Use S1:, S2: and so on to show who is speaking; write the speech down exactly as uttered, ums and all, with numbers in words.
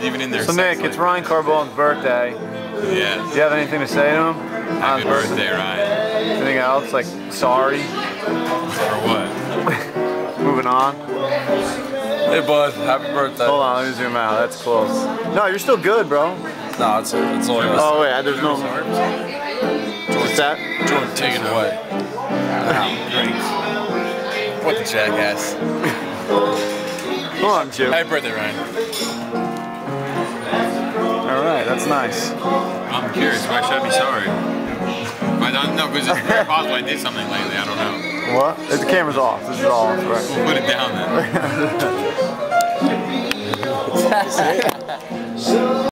S1: even in their
S2: So Nick, it's Ryan Carbone's birthday.
S1: Yeah.
S2: Do you have anything to say to him?
S1: Happy birthday, Ryan.
S2: Anything else? Like, sorry?
S1: For what?
S2: Moving on.
S3: Hey bud, happy birthday.
S2: Hold on, let me zoom out. That's close. No, you're still good, bro.
S3: No, it's it's all yours.
S2: Oh wait, there's no. What's that?
S3: Jordan, take it away.
S1: Drinks. What the jackass.
S2: Come on, Jim.
S1: Happy birthday, Ryan.
S2: All right, that's nice.
S1: I'm curious, why should I be sorry? I don't know, because it's very possible I did something lately, I don't know.
S2: What? The camera's off. This is all off, right?
S1: We'll put it down then.